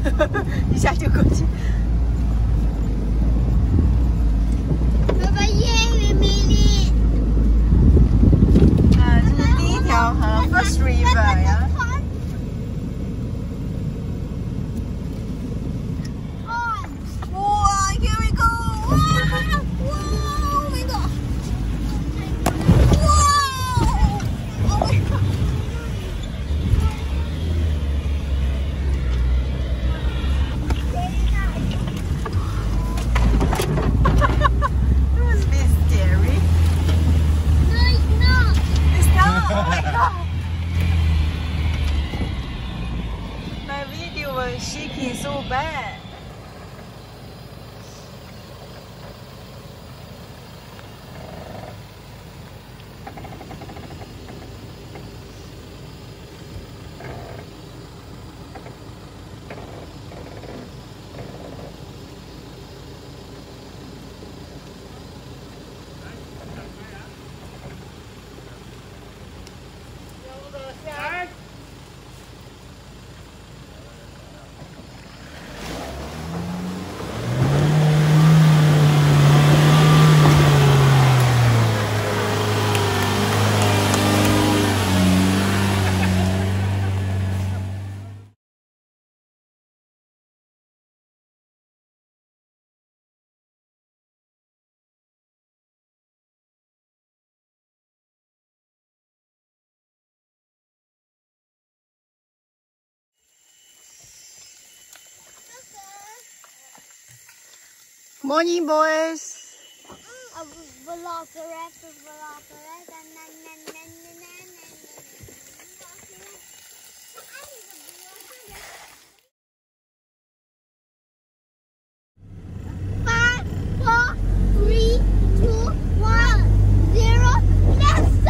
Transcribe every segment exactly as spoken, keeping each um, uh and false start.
一下就过去。 爸爸耶，美丽。 啊，这是第一条河 ，First River 呀。哇 ，Here we go！ 哇哇 ，Oh my god！ 哇 ，Oh my god！ My video was shaking so bad. Morning, boys. A velociraptor, velociraptor, na na na na na na. Five, four, three, two, one, zero. Let's go!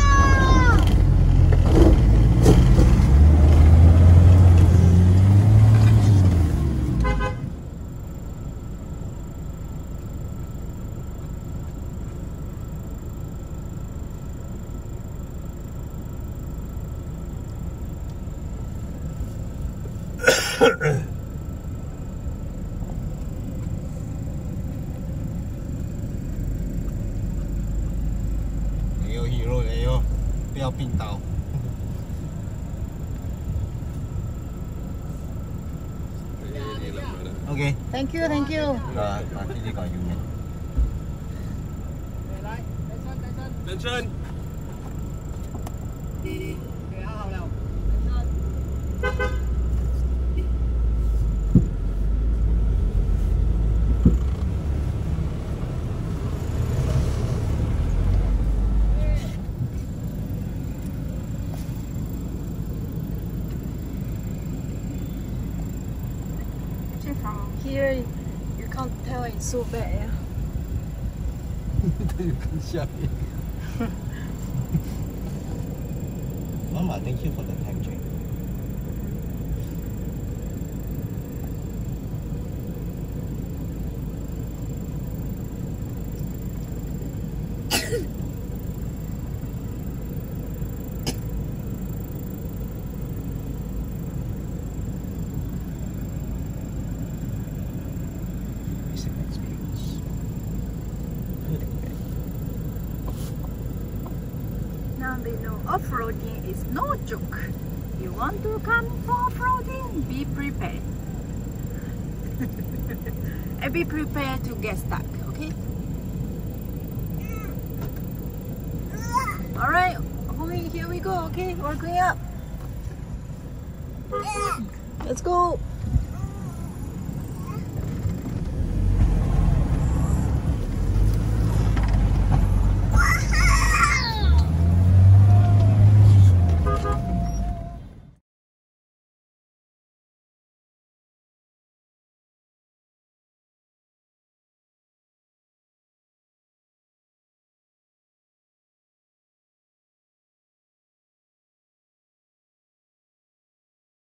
Hero, hero, hero. 不要并刀。OK。 Thank you, thank you. 啊，啊，呢啲講要咩？ 嚟，起身，起身，起身。企好了，起身。 From here, you can't tell it's so bad. Yeah? 都有跟下面。Mama, thank you for the time check. Now they know off-roading is no joke. You want to come for off-roading? Be prepared. And be prepared to get stuck, okay? Alright, here we go, okay? We're going up. Let's go.